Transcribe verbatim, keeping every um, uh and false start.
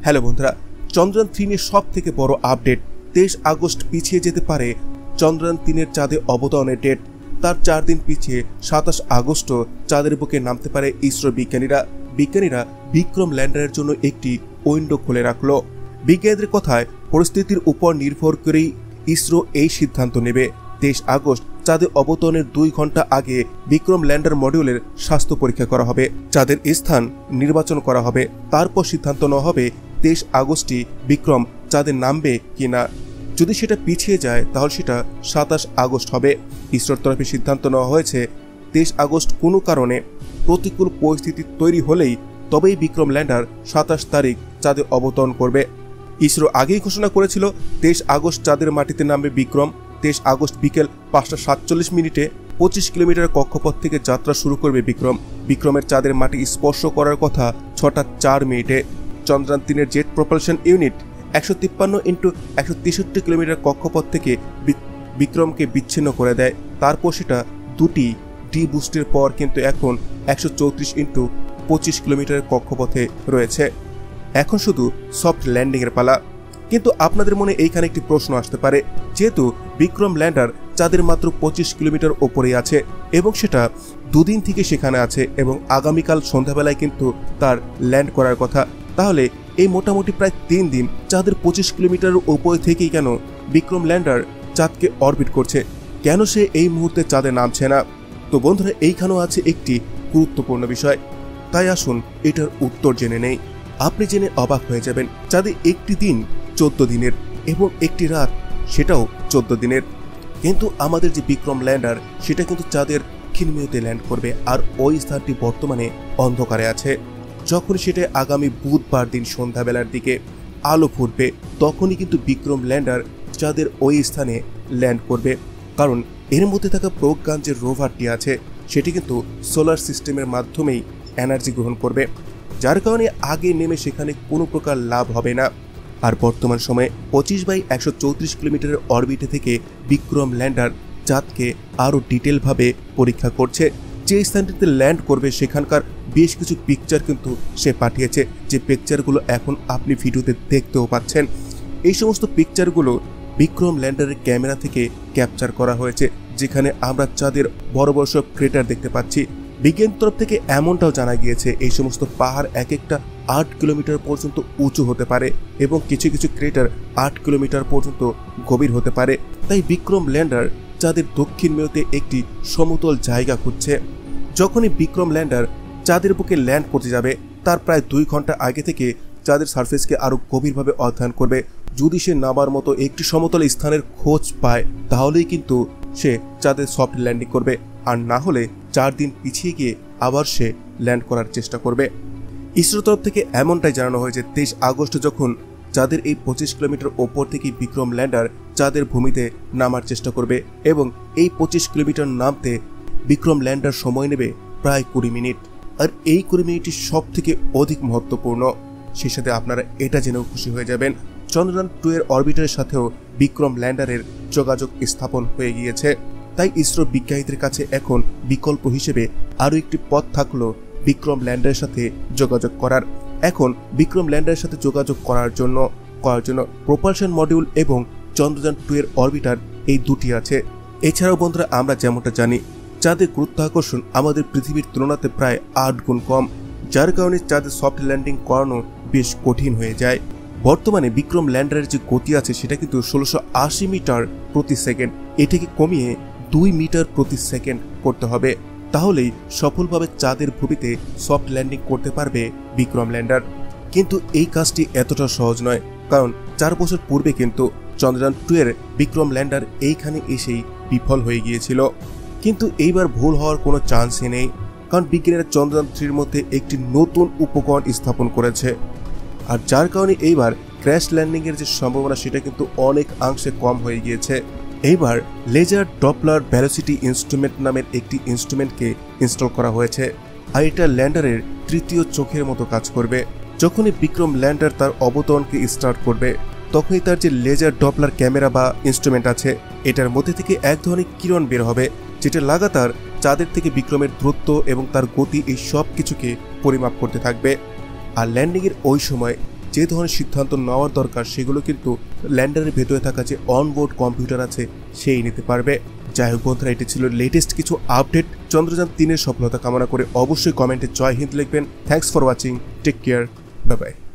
Hello বন্ধুরা, Chandrayaan three নিয়ে সব থেকে বড় আপডেট। তেইশ আগস্ট পিছিয়ে যেতে পারে চন্দ্রযান তিনের চাঁদে অবতরণের ডেট। তার চার দিন পিছিয়ে সাতাশ আগস্টও চাঁদের বুকে নামতে পারে ইসরো বিজ্ঞানীরা। বিজ্ঞানীরা বিক্রম ল্যান্ডারের জন্য একটি উইন্ডো খুলে রাখলো। বিজ্ঞানীদের কথায় পরিস্থিতির উপর নির্ভর করেই ইসরো এই সিদ্ধান্ত নেবে। তেইশ আগস্ট চাঁদে অবতরণের দুই ঘন্টা আগে বিক্রম ল্যান্ডার মডিউলের স্বাস্থ্য পরীক্ষা করা হবে, চাঁদের স্থান নির্বাচন করা হবে। তারপর সিদ্ধান্ত নেওয়া হবে তেইশ আগস্টই বিক্রম চাঁদে নামবে কিনা। যদি সেটা পিছিয়ে যায় তাহলে সেটা সাতাশ আগস্ট হবে। ইসরোর তরফে সিদ্ধান্ত নেওয়া হয়েছে তেইশ আগস্ট কোনো কারণে প্রতিকূল পরিস্থিতি তৈরি হলেই তবেই বিক্রম ল্যান্ডার সাতাশ তারিখ চাঁদে অবতরণ করবে। ইসরো আগেই ঘোষণা করেছিল তেইশ আগস্ট চাঁদের মাটিতে নামবে বিক্রম। তেইশ আগস্ট বিকেল পাঁচটা সাতচল্লিশ মিনিটে পঁচিশ কিলোমিটার কক্ষপথ থেকে যাত্রা শুরু করবে বিক্রম। বিক্রমের চাঁদের মাটি স্পর্শ করার কথা ছটা চার মিনিটে। চন্দ্রযান তিনের জেট প্রপালশন ইউনিট একশো তিপ্পান্ন ইন্টু একশো তেষট্টি কিলোমিটার কক্ষপথ থেকে বিক্রমকে বিচ্ছিন্ন করে দেয়। তারপর সেটা দুটি ডি বুস্টের পর কিন্তু এখন একশো চৌত্রিশ ইন্টু পঁচিশ কিলোমিটারের কক্ষপথে রয়েছে। এখন শুধু সফট ল্যান্ডিংয়ের পালা। কিন্তু আপনাদের মনে এইখানে একটি প্রশ্ন আসতে পারে, যেহেতু বিক্রম ল্যান্ডার চাঁদের মাত্র পঁচিশ কিলোমিটার ওপরে আছে এবং সেটা দুদিন থেকে সেখানে আছে এবং আগামীকাল সন্ধ্যাবেলায় কিন্তু তার ল্যান্ড করার কথা, তাহলে এই মোটামুটি প্রায় তিন দিন চাঁদের পঁচিশ কিলোমিটারের ওপরে থেকেই কেন বিক্রম ল্যান্ডার চাঁদকে অরবিট করছে? কেন সে এই মুহূর্তে চাঁদে নামছে না? তো বন্ধুরা, এইখানেও আছে একটি গুরুত্বপূর্ণ বিষয়, তাই আসুন এটার উত্তর জেনে নেই। আপনি জেনে অবাক হয়ে যাবেন, চাঁদে একটি দিন চোদ্দ দিনের এবং একটি রাত সেটাও চোদ্দ দিনের। কিন্তু আমাদের যে বিক্রম ল্যান্ডার সেটা কিন্তু চাঁদের খিনমিউতে ল্যান্ড করবে, আর ওই স্থানটি বর্তমানে অন্ধকারে আছে। যখন সেটা আগামী বুধবার দিন সন্ধ্যাবেলার দিকে আলো ফুটবে, তখনই কিন্তু বিক্রম ল্যান্ডার চাঁদের ওই স্থানে ল্যান্ড করবে। কারণ এর মধ্যে থাকা প্রজ্ঞান যে রোভারটি আছে সেটি কিন্তু সোলার সিস্টেমের মাধ্যমেই এনার্জি গ্রহণ করবে, যার কারণে আগে নেমে সেখানে কোনো প্রকার লাভ হবে না। আর বর্তমান সময়ে পঁচিশ বাই একশো চৌত্রিশ কিলোমিটারের অরবিটে থেকে বিক্রম ল্যান্ডার চাঁদকে আরও ডিটেলভাবে পরীক্ষা করছে। যে স্থানটিতে ল্যান্ড করবে সেখানকার বেশ কিছু পিকচার কিন্তু সে পাঠিয়েছে, যে পিকচারগুলো এখন আপনি ভিডিওতে দেখতেও পাচ্ছেন। এই সমস্ত পিকচারগুলো বিক্রম ল্যান্ডারের ক্যামেরা থেকে ক্যাপচার করা হয়েছে, যেখানে আমরা চাঁদের বড় বড় সব ক্রেটার দেখতে পাচ্ছি। বিজ্ঞান তরফ থেকে এমনটাও জানা গিয়েছে এই সমস্ত পাহাড় এক একটা আট কিলোমিটার পর্যন্ত উঁচু হতে পারে এবং কিছু কিছু ক্রেটার আট কিলোমিটার পর্যন্ত গভীর হতে পারে। তাই বিক্রম ল্যান্ডার চাঁদের দক্ষিণ মেরুতে একটি সমতল জায়গা খুঁজছে। যখনই বিক্রম ল্যান্ডার চাঁদের বুকে ল্যান্ড করতে যাবে তার প্রায় দুই ঘন্টা আগে থেকে চাঁদের সারফেসকে আরও গভীরভাবে অধ্যয়ন করবে। যদি সে নামার মতো একটি সমতল স্থানের খোঁজ পায় তাহলেই কিন্তু সে চাঁদের সফট ল্যান্ডিং করবে, আর না হলে চার দিন পিছিয়ে গিয়ে আবার সে ল্যান্ড করার চেষ্টা করবে। ইসরো তরফ থেকে এমনটাই জানানো হয়েছে তেইশ আগস্ট যখন চাঁদের এই পঁচিশ কিলোমিটার ওপর থেকে বিক্রম ল্যান্ডার চাঁদের ভূমিতে নামার চেষ্টা করবে এবং এই পঁচিশ কিলোমিটার নামতে বিক্রম ল্যান্ডার সময় নেবে প্রায় কুড়ি মিনিট। আর এই কুড়ি মিনিটই সব থেকে অধিক মহত্বপূর্ণ। সেই সাথে আপনারা এটা জেনেও খুশি হয়ে যাবেন, চন্দ্রযান টু এর অরবিটারের সাথেও বিক্রম ল্যান্ডারের যোগাযোগ স্থাপন হয়ে গিয়েছে। তাই ইসরো বিজ্ঞানীদের কাছে এখন বিকল্প হিসেবে আরও একটি পথ থাকলো বিক্রম ল্যান্ডারের সাথে যোগাযোগ করার। এখন বিক্রম ল্যান্ডারের সাথে যোগাযোগ করার জন্য করার জন্য প্রপালশন মডিউল এবং চন্দ্রযান টু এর অরবিটার এই দুটি আছে। এছাড়াও বন্ধুরা, আমরা যেমনটা জানি চাঁদের গুরুত্বাকর্ষণ আমাদের পৃথিবীর তুলনাতে প্রায় আট গুণ কম, যার কারণে চাঁদে সফট ল্যান্ডিং করানো বেশ কঠিন হয়ে যায়। বর্তমানে বিক্রম ল্যান্ডারের যে গতি আছে সেটা কিন্তু ষোলোশো আশি মিটার প্রতি সেকেন্ড, এটাকে কমিয়ে দুই মিটার প্রতি সেকেন্ড করতে হবে, তাহলেই সফলভাবে চাঁদের ভূমিতে সফট ল্যান্ডিং করতে পারবে বিক্রম ল্যান্ডার। কিন্তু এই কাজটি এতটা সহজ নয়, কারণ চার বছর পূর্বে কিন্তু চন্দ্রযান টু এর বিক্রম ল্যান্ডার এইখানে এসেই বিফল হয়ে গিয়েছিল। কিন্তু এইবার ভুল হওয়ার কোনো চান্সই নেই, কারণ বিজ্ঞানীরা চন্দ্রযান থ্রির মধ্যে একটি নতুন উপকরণ স্থাপন করেছে, আর যার কারণে এইবার ক্র্যাশ ল্যান্ডিংয়ের যে সম্ভাবনা সেটা কিন্তু অনেক অংশে কম হয়ে গিয়েছে। এইবার লেজার ডপলার ভেলোসিটি ইনস্ট্রুমেন্ট নামের একটি ইনস্ট্রুমেন্টকে ইনস্টল করা হয়েছে, আর এটা ল্যান্ডারের তৃতীয় চোখের মতো কাজ করবে। যখনই বিক্রম ল্যান্ডার তার অবতরণকে স্টার্ট করবে তখনই তার যে লেজার ডপলার ক্যামেরা বা ইনস্ট্রুমেন্ট আছে এটার মধ্যে থেকে এক ধরনের কিরণ বের হবে, যেটা লাগাতার চাঁদের থেকে বিক্রমের দূরত্ব এবং তার গতি এই সব কিছুকে পরিমাপ করতে থাকবে। আর ল্যান্ডিংয়ের ওই সময় যে ধরনের সিদ্ধান্ত নেওয়ার দরকার সেগুলো কিন্তু ল্যান্ডারের ভেতরে থাকা যে অনবোর্ড কম্পিউটার আছে সেই নিতে পারবে। যাই হোক বন্ধুরা, এটি ছিল লেটেস্ট কিছু আপডেট। চন্দ্রযান তিনের সফলতা কামনা করে অবশ্যই কমেন্টে জয় হিন্দ লিখবেন। Thanks for watching, take care, bye by.